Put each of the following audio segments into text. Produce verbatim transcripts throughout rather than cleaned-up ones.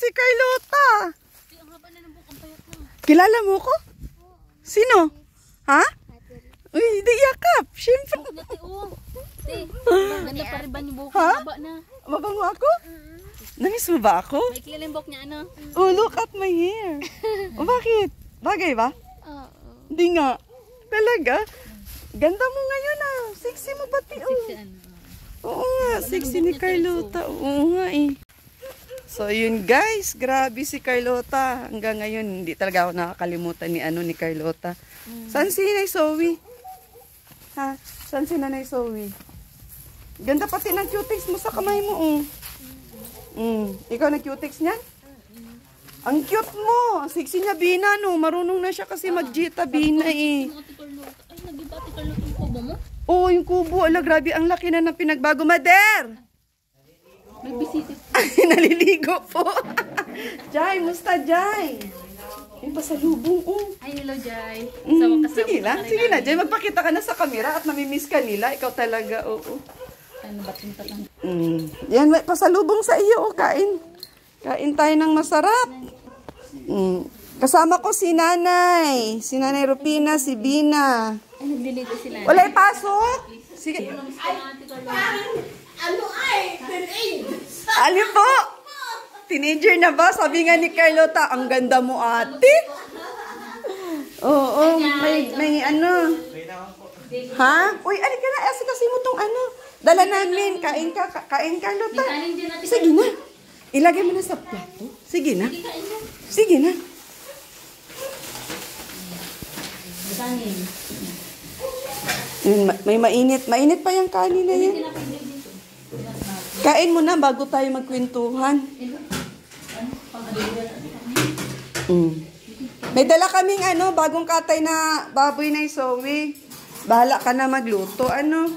si Carlota. Kilala mo ko? Sino? Ha? Uy, di yakap. Siyempre. Ganda pa rin ba niyo buhok? Ha? Haba na. Mabango ako? Namiss mo ba ako? May kilalimbok niya ano? Oh, look at my hair. Oh, bakit? Bagay ba? Oo. Hindi nga. Talaga? Ganda mo ngayon ah. Sexy mo pati oh. Sexy ano? Oo nga, sexy ni Carlota. Oo nga eh. So yun guys, grabe si Carlota. Hanggang ngayon, hindi talaga ako nakakalimutan ni ano ni Carlota. Mm. Saan si Nanay Zoe? Ha? Saan si Nanay Zoe? Ganda pati ng cutex mo sa kamay mo. Oh. Mm. Ikaw na cutex niyan? Ang cute mo. Sexy niya Bina no. Marunong na siya kasi mag-jita Bina eh. Ay, nag-ibati ka yung kubo mo? Oo, yung kubo. Ala, grabe. Ang laki na ng pinagbago. Mader! May bisita. Ay, naliligo po. Jai, musta Jai? Yung pasalubong, oh. Ay, hello, Jai. Mm, sige na, sige na, Jai. Magpakita ka na sa camera at namimiss ka nila. Ikaw talaga, oo. Oh, oh. Ano ba tinta lang? Mm. Yan, may pasalubong sa iyo, oh. Kain. Kain tayo ng masarap. Mm. Kasama ko si Nanay. Si Nanay Rupina, si Bina. Ay, naglilito sila. Wala ipasok. Sige. Ano ay? Teenage! Alin po? Teenager na ba? Sabi nga ni Carlota, ang ganda mo ate. Oo, oh, may, may ano. Ha? Uy, alin ka na. Asi kasi mo tong ano. Dala namin. Kain ka, ka kain Carlota. Sige na. Ilagay mo na sa plato. Sige na. Sige na. May mainit. Mainit pa yung kanin na yan. Kain mo na bago tayo magkwentuhan. Mm. May dala kaming ano, bagong katay na baboy na Zoe. Bahala ka na magluto. Ano?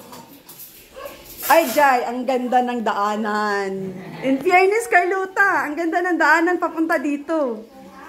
Ay, Jai, ang ganda ng daanan. In fairness, Carlota, ang ganda ng daanan papunta dito.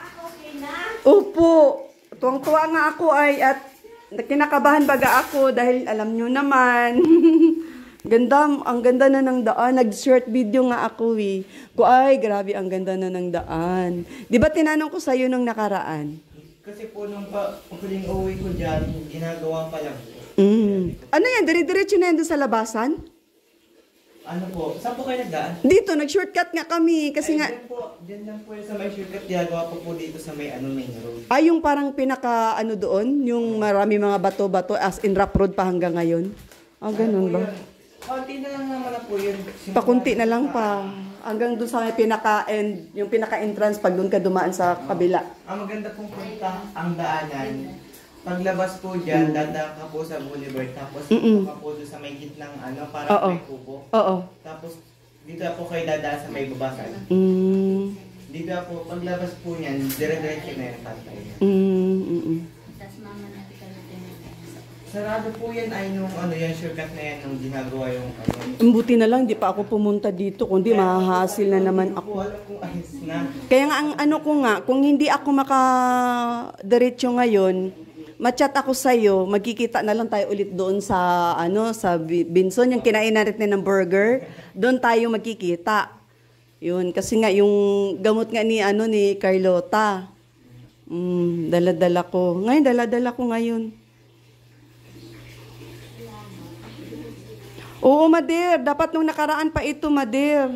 Opo. Tuwang-tuwa nga ako ay at kinakabahan baga ako dahil alam nyo naman. Ganda, ang ganda na ng daan. Nag-short video nga ako eh. Ko ay, grabe, ang ganda na ng daan. Di ba tinanong ko sa'yo nung nakaraan? Kasi po nung pa, huling uwi ko dyan, ginagawa pa lang. Mm. Ano yan? Dire-diretso na yan doon sa labasan? Ano po? Saan po kayo nagdaan? Dito, nag-shortcut nga kami. Kasi Ay, nga... Dyan po, dyan lang po yung sa may shortcut. Ginagawa po po dito sa may ano, main road. Ay, yung parang pinaka ano doon? Yung marami mga bato-bato as in rough road pa hanggang ngayon? Ah, ganun ba? Konti na lang naman na po yun. Pakunti na lang pa. Hanggang doon sa may pinaka-end, yung pinaka-entrance pag doon ka dumaan sa kabila. Ang maganda pong punta ang daanan. Paglabas po dyan, dadaan ka po sa Boulevard. Tapos Mm-mm. dito ka po doon sa may gitnang ano, parang Oo. may kubo. Oo. Tapos dito po kayo dadaan sa may babasan. Mm. Dito po, paglabas po niyan, dire-diretso na yung pantay. Mm, mm, mm. Tapos mama natin ka natin. Sarado po yan ay nung ano yan, shortcut na yan nung ginagawa yung ano. Ang buti na lang, di pa ako pumunta dito. Kundi mahahasil na naman Hindi ko ako. po alam kung ayos na. Kaya nga, ang ano ko nga, kung hindi ako makadiretso ngayon, ma-chat ako sa'yo, magkikita na lang tayo ulit doon sa, ano, sa Binson, yung kinainan natin ng burger. Doon tayo magkikita. Yun, kasi nga, yung gamot nga ni, ano, ni Carlota. Mm, dala-dala ko. Ngayon, dala-dala ko ngayon. Oo, Mader. Dapat nung nakaraan pa ito, Mader.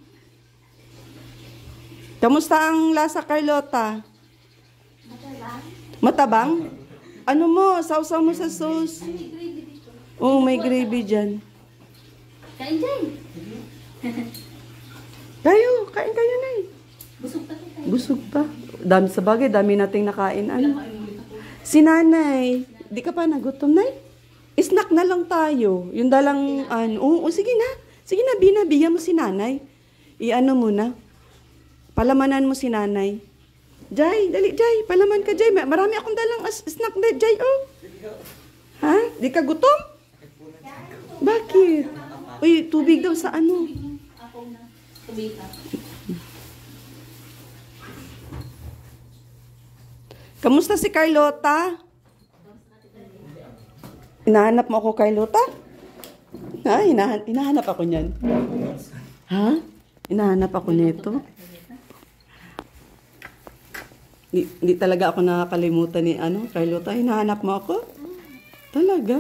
Kamusta ang lasa, Carlota? Matabang? Matabang? Ano mo? Sausaw mo sa sauce. Oo, may gravy dyan. Kain dyan. Kayo, kain kayo na eh. Busog pa tayo. Busog pa. Dami sa bagay, dami nating nakain. Ano? Si Nanay, di ka pa nagutom, Nay? Snack na lang tayo. Yung dalang, ano, oo, sige na. Sige na, binabigyan mo si Nanay. I-ano mo na. Palamanan mo si Nanay. Jai, dali, Jai. Palaman ka, Jai. Marami akong dalang snack na, Jai, oh. Ha? Di ka gutom? Bakit? Uy, tubig daw sa ano. Ako na. Tubig ka. Kamusta si Carlota? Hinahanap mo ako, Carlota? Ha? Hinahan hinahanap ako niyan. Ha? Hinahanap ako nito. Hindi, hindi talaga ako nakakalimutan ni ano, Carlota. Hinahanap mo ako? Talaga?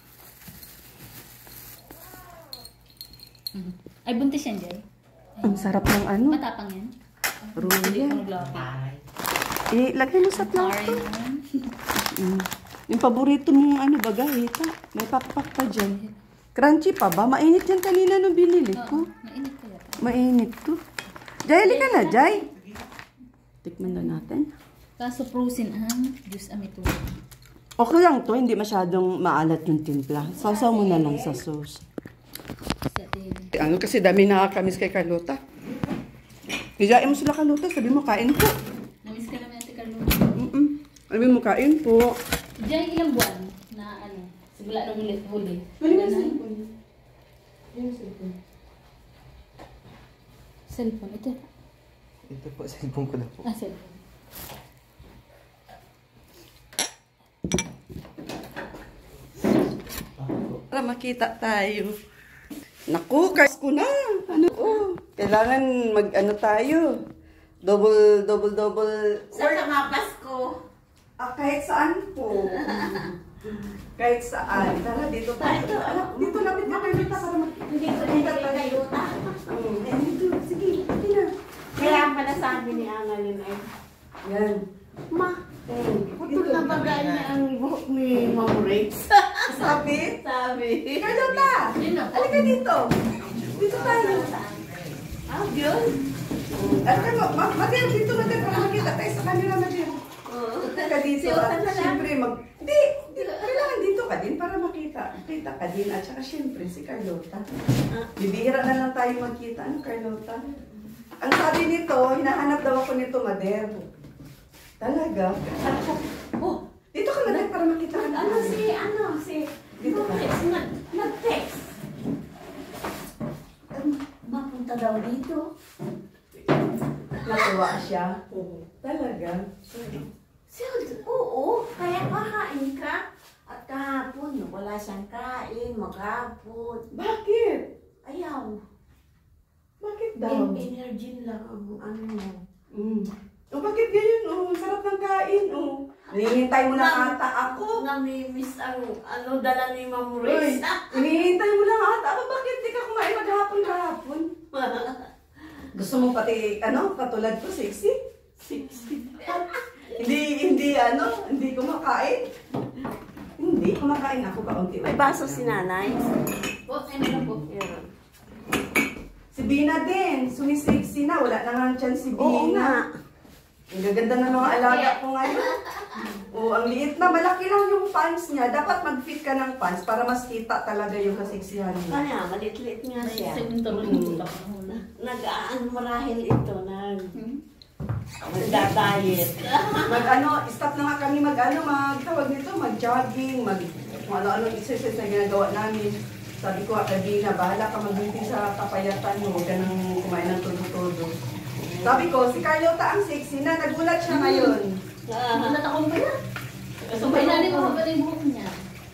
Ay, buntis yan, Jay. Ang sarap ng ano. Matapang yan. Royal. Hindi ko naglapi. Ay. Eh, lagay mo sa Sorry plato. naman. Mm. Yung paborito mong ano, bagahita. May pakpak pa dyan. Crunchy pa ba? Mainit yan kanina nung binili ko. Oo, mainit ko yata. Mainit to. Jay, halika na, Jay. Tikman na natin. Kaso frozen ang juice amito. Okay lang to, hindi masyadong maalat yung timpla. Sausaw mo na lang sa sauce. Sa din. Ano kasi dami nakakamiss kay Carlota. Hijain mo sila, Carlota. Sabi mo, kain po. Namiss ka naman, Ate Carlo. Mm-mm. Sabi mo, kain po. Jay, ilang buwan na ano? Simula nung ulit huli. Cellphone. Ito. Ito po, cellphone ko na po. Ah, cellphone. Para makita tayo. Naku, kars ko na. Ano oh. Kailangan mag ano tayo. Double, double, double. Sa mga Pasko. Ah, kahit saan po. Kahit saan. Tara, dito tayo. Alam, dito lapit ka kayo para makita. Hindi ko din kayo ta. Oh, eh, dito. Sige, hindi na. Kaya pala sabi ni Angalin ay, Yan. Ma, putol na bagay niya ang buhok ni Ma'am Rex. Sabi? Sabi. Carlota! Halika dito. Dito tayo. Ah, yun? Halika mo. Ma Matil, dito Matil para makita tayo sa camera, Matil. Oo. Halika dito. Siyotan At na lang. syempre, mag... Hindi. di- Kailangan dito ka din para makita. Kita ka din. At saka syempre, si Carlota. Bibihira na lang tayo magkita. Ano, Carlota? Ang sabi nito, hinahanap daw ako nito, Mader. Talaga? Oh, Dito ka, Mader, para makita ka na. ano si, ano si, Dito ka. Rex, nag, nag-text. Mapunta daw dito. Natuwa siya. Talaga? Siya, oo, kaya kakain ka. At kahapon, wala siyang kain, maghapon. Bakit? Ayaw. Bakit daw? In energy lang ang ano mo. Mm. O bakit ganyan? Oh, sarap ng kain. Oh. Hinihintay mo lang ata ako. Namimiss ang ano dala ni Ma'am Uy, Rex. hinihintay mo lang ata ako. Bakit di ka kumain maghapon-hapon? Gusto mo pati, ano, katulad ko, sexy? Sixty. Hindi, hindi, ano, hindi kumakain. Hindi, kumakain ako kaunti. May baso si nanay. Po, ay meron po. Meron. Si Bina din, sumisexy na. Wala na nga dyan si Bina. Oo nga. Ang gaganda ng mga alaga ko ngayon. Oo, ang liit na. Malaki lang yung pants niya. Dapat mag-fit ka ng pants para mas kita talaga yung kaseksihan niya. Kaya, malit-lit nga May siya. segundo rin yung utak ko muna. Nag-aan marahil ito, nag Hmm? nagda-diet. Mag-ano, stop na nga kami mag-ano, magtawag nito, mag-jogging, mag kung ano-ano exercise na ginagawa namin. Sabi ko, Bina, bahala ka mag-meeting sa kapayatan mo. Huwag ka nang kumain ng todo-todo. Sabi ko, si Carlota ang sexy na. Nagulat siya ngayon. Nagulat ako ba yan? So, kailangan mo ba yung buhok niya?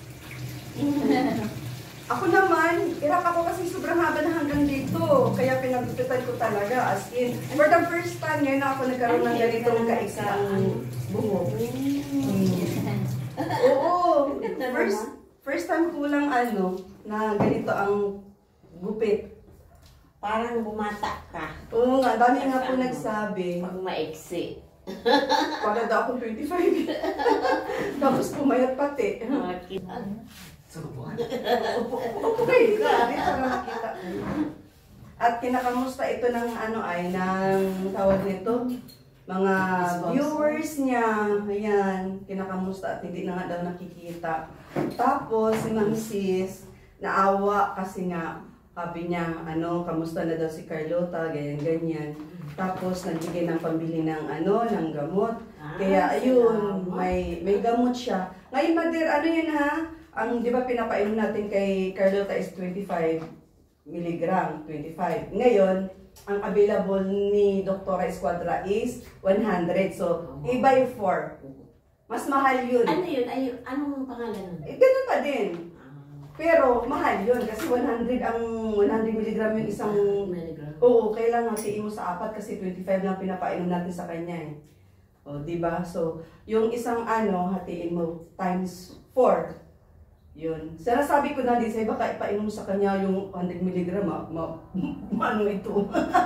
Ako naman, hirap ako kasi sobrang haba na hanggang dito. Kaya pinagupitan ko talaga. As in, for the first time, ngayon ako nagkaroon ng ganitong kaiksang buhok. Mm. Oo. First, first time ko lang ano, na ganito ang gupit. Parang bumata ka. Oo nga, dami nga po nagsabi. Pag maiksi. Para daw akong twenty-five. Tapos pumayat pati. Subukan. Upo, upo kayo dito, dito para makita ko. At kinakamusta ito ng ano ay, ng tawag nito, mga viewers niya. Ayan, kinakamusta at hindi na nga daw nakikita. Tapos si Ma'am Sis, naawa kasi nga, sabi niya, ano, kamusta na daw si Carlota, ganyan-ganyan. Tapos nagbigay ng pambili ng ano, ng gamot. Kaya ayun, may may gamot siya. Ngayon, Mader, ano yun ha? Ang, di ba, pinapainom natin kay Carlota is twenty-five milligram, twenty-five. Ngayon, ang available ni Doktora Esquadra is one hundred. So, iba yung four. Mas mahal yun. Ano yun? Ay, anong pangalan nun? Eh, ganun pa din. Pero, mahal yun. Kasi one hundred ang one hundred milligram yung isang... Milligram. Oo, kailangan hatiin mo sa apat kasi twenty-five lang pinapainom natin sa kanya eh. O, di ba? So, yung isang ano, hatiin mo times four. Yun. Sinasabi ko na din sa'yo, baka ipainom sa kanya yung one hundred milligram, ma, ma, ano ito?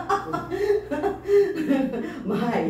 Mahay.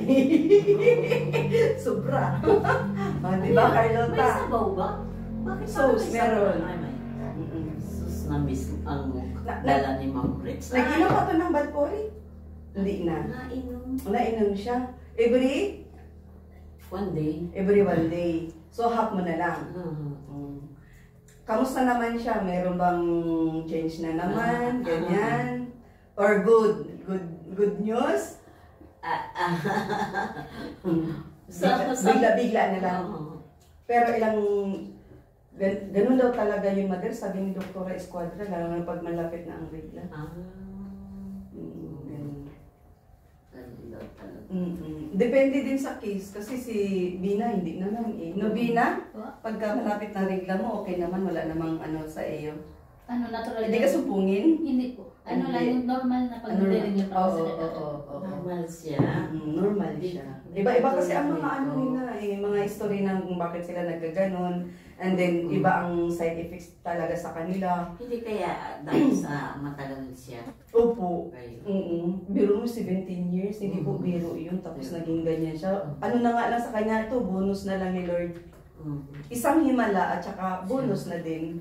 Sobra. Ah, di ba, May Carlota? sabaw ba? Bakit Sauce, parang may meron. sabaw? Ay, may. Mm-mm. Sus na miss ang Na- dala ni Ma'am Ritz. Nag-inom pa to ng Valpori? Hindi na. Nainom. Nainom siya. Every? One day. Every one day. So, half mo na lang. Uh, Mm. Kamusta naman siya? Meron bang change na naman? Ganyan? Or good? Good good news? ah, ah. Hmm. Sa- sa- Bigla-bigla na lang. Oo. Pero ilang... Gan ganun daw talaga yung mother, sabi ni Doktora Esquadra, lalo na pag malapit na ang regla. Ah. Mm, ganun. Ganun daw talaga. Mm-mm. Depende din sa case, kasi si Bina hindi naman eh. No, Bina? Pagka malapit na regla mo, okay naman, wala namang ano sa iyo. Ano, natural Hindi ka supungin? Hindi po. Ano lang, Hindi. yung normal na Ano pag-deliver pa Oo, sa oo, oo, oo. Normal siya. Mm, normal siya. Iba-iba kasi ang mga ano nila eh, mga history ng kung bakit sila nagkaganon. And then, Mm. iba ang side effects talaga sa kanila. Hindi kaya dahil sa matagal siya. Opo. Kayo. Mm Biro mo seventeen years, hindi po Mm. biro yun. Tapos naging ganyan siya. Ano na nga lang sa kanya ito, bonus na lang ni Lord. Mm. Isang himala at saka bonus na din.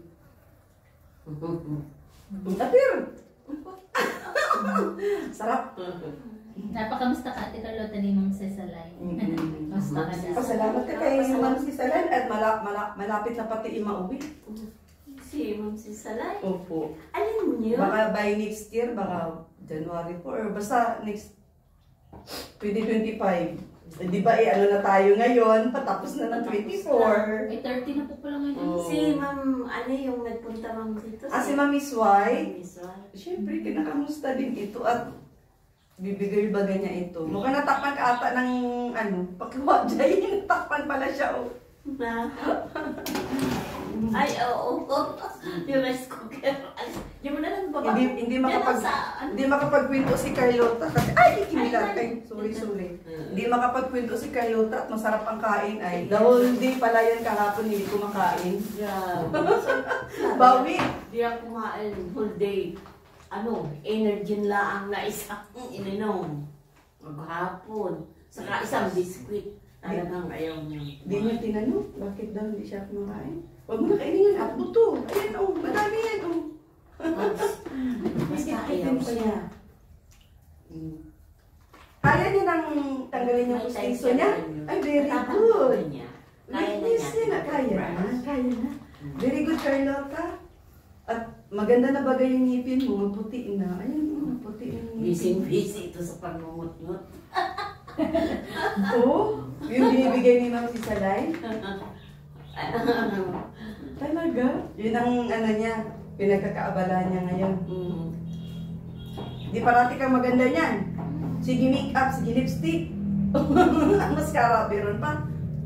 Mm. Tapir! Sarap. Napakamusta ka, Ate Carlota ni Ma'am Cesalay. Mm-mm. Kamusta ka na? Pasalamat ka kay Ma'am Sisalan at mala, mala, malapit na pati imauwi. Si Ma'am si Salay. Opo. Alam niyo? Baka by next year, baka January four, or basta next twenty twenty-five. Eh, di ba eh, ano na tayo ngayon, patapos na ng twenty-four. May thirty na po pala ngayon. Oh. Si Ma'am, ano yung nagpunta Ma'am dito? Ah, si Mami Swai, Miss Wai. syempre kinakamusta din ito at bibigay ba ganyan ito. Mukhang natakpan ka ata ng ano, pakluwa dyan, natakpan pala siya oh. Na. Ay, oo. Oh, yung rice cooker. Ay, di mo na lang baba. Hindi hindi Yan makapag ang sa- ano? hindi makapagkwento si Carlota kasi ay kinilat ay sorry sorry. Hindi makapagkwento si Carlota at masarap ang kain ay the whole day pala yan kahapon hindi kumakain. Yeah. Bawi. Di ako kumain whole day. Ano, energy lang na isang ininom. Maghapon. Saka isang biskuit. Talagang ayaw niya. Hindi niya tinanong bakit daw hindi siya kumakain. Huwag mo na kainin yan at buto. Ayan oh, madami yan oh. Basta ayaw siya. Kaya niya nang tanggalin yung May time pustiso siya niya. rin yun. Ay, very Tatanggapin good. niya. Kaya na Weakness niya. niya na kaya na. Kaya na. Very good, Carlota. At maganda na bagay yung ngipin mo, maputi na. Ayan, oh, maputi yung ngipin. Busy-busy ito sa pangmumut-mut. Oo, yung binibigay ni Ma'am si Salay. Talaga? Yun ang ano niya, pinagkakaabala niya ngayon. Mm. Di parati kang maganda niyan. Sige make-up, sige lipstick. Ang mascara, meron pa.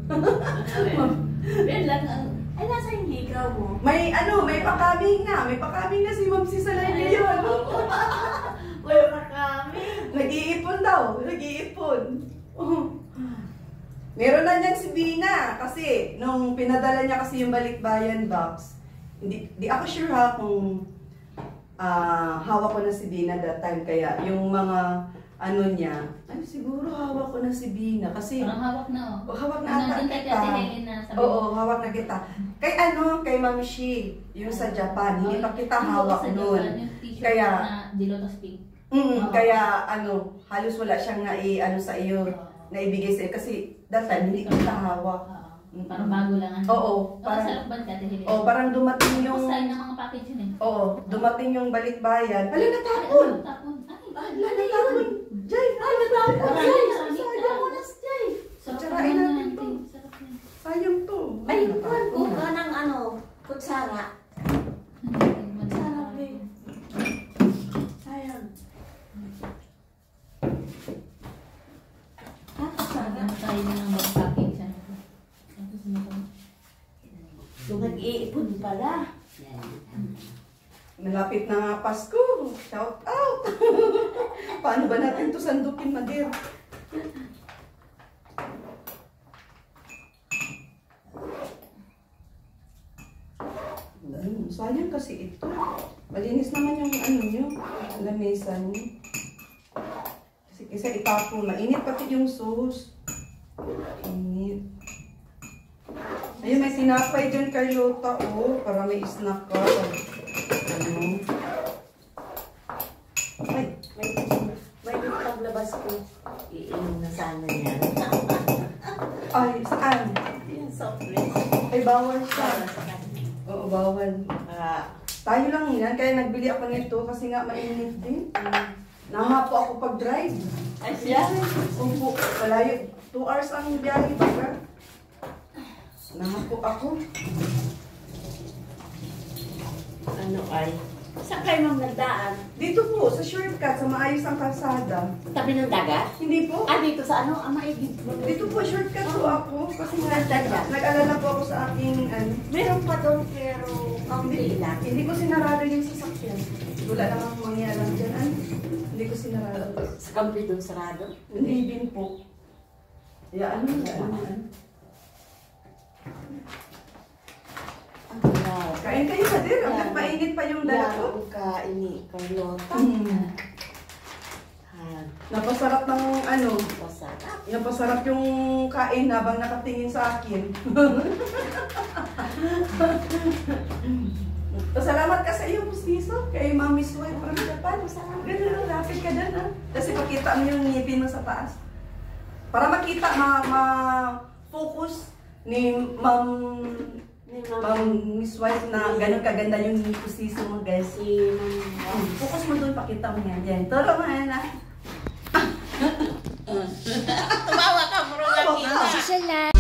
Yan lang ang... Ay, nasa yung ligaw mo. May ano, may pakaming na. May pakaming na si Ma'am si Salay ngayon. Wala kami. Nag-iipon daw. Nag-iipon. Oh. Meron na niyan si Bina. Kasi, nung pinadala niya kasi yung balikbayan box, hindi, di ako sure ha kung ah, hawak ko na si Bina that time. Kaya, yung mga ano niya, ay siguro hawak ko na si Bina. Kasi, Parang hawak na oh. oh, hawak na ata Nandun kay kita. Ate Helen na sabi Oo, hawak na kita. Kay ano, kay Ma'am Shi, yung sa Japan, hindi pa kita hawak nun. Kaya, na Dilotos Pink. Mm, Oo. kaya ano, halos wala siyang na ano sa iyo, na ibigay sa iyo kasi that time hindi kita hawak. Oo. Mm. Parang bago lang. ano. Oo, Parang parang sa lakban ka, Ate Helen. oh, parang dumating yung Yung style ng mga package yun eh. Oo, dumating yung balikbayan. Hala natapon. Ay, tapon. Ay, Hala natapon. Jay, hala natapon. Ay, Sayang, sorry. sayang. Jay. sarap Tsarain naman natin yan, to. Ate. Sarap yan. Sayang to. Ay, kuhan ko ka ng ano, kutsara. Sarap eh. Sayang. Ano tayo na ng mga package ano po. Tapos ano po. So, nag-iipon pala. Malapit na nga Pasko. Shout out. Paano ba natin to sandukin, Madir? kasi ito. Malinis naman yung ano nyo, lamesa nyo. Kasi kasi itapon, mainit pati yung sauce. Init. Ayun, may sinapay dyan, Carlota, oh, para may snack ka. Ano? May, may, may paglabas ko, iinom na sana yan. Ay, saan? Yung soft drink. Ay, bawal Para siya. sa kanya. Oo, bawal. Ah, Tayo lang yan, kaya nagbili ako nito kasi nga mainit din. Nahapo ako pag-drive. ay siya. Opo, malayo. Two hours ang biyahe baga. Nahapo ako. Ano ay? Saan kayo mang nagdaan? Dito po, sa shortcut, sa maayos ang kalsada. Tabi ng dagat? Hindi po. Ah, dito sa ano? Ah, maigit. Dito po, shortcut po ako. Kasi nga, Nagdadya. nag-alala po ako sa aking, ano. Meron pa doon pero kaunti lang. Hindi ko sinarado yung sasakyan. Wala namang mangyalang dyan. Ano? Hindi ko sinarado. Sa kampi doon sarado? Hindi din po. Ya, ano, ya, ano, ano. Ang sarap. Kain kayo sa dir. Ang Yeah. nagpainit pa yung dala ko. Yan ka ini Carlota. Mm. Ah, Napasarap ng ano, masarap. napasarap yung kain habang nakatingin sa akin. Pasalamat ka sa iyo, Pustiso. Kay Mami Suet from Japan. Ganun, lapit ka dyan, ha? Kasi pakita mo yung ngipin mo sa taas. Para makita, ma- ma-focus ni Ma'am Ni Ma'am Ma'am Miss White na ganun kaganda yung Pustiso mo, guys. si Ma'am. Focus mo doon, pakita mo yan. Yan, turo mo yan, ha? Tumawa ka, bro. Tawa ka. Social life.